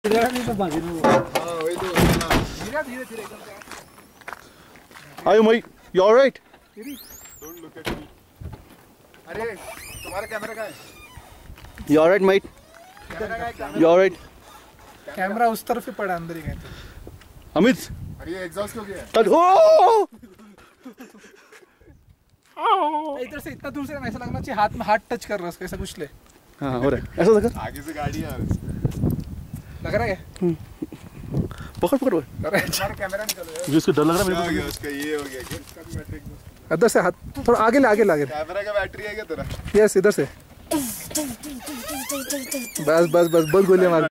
Are you mate? You all right? Don't look at me. अरे तुम्हारा camera कहाँ है? You all right, mate? You all right? Camera उस तरफ ही पड़ा, अंदर ही गए थे। अमित, अरे ये एग्जॉस्ट क्यों गया? इधर से इतना दूर से ऐसा लगना चाहिए हाथ में हाथ टच कर रहा है उसका, ऐसा कुछ ले। हाँ हो रहा है, ऐसा लगा? आगे से गाड़ी आ रही लग रहा है पकड़ पकड़ लग रहा है। तुम्हारा कैमरा निकलो यार। जिसको डर लग रहा है क्या हो मेरे गया उसका? ये हो गया क्या? इसका भी बैटरी इधर से हाथ थोड़ा आगे ले, आगे लागे। कैमरा का बैटरी है क्या तेरा? यस, इधर से। बस बस बस बहुत गोलियां मार।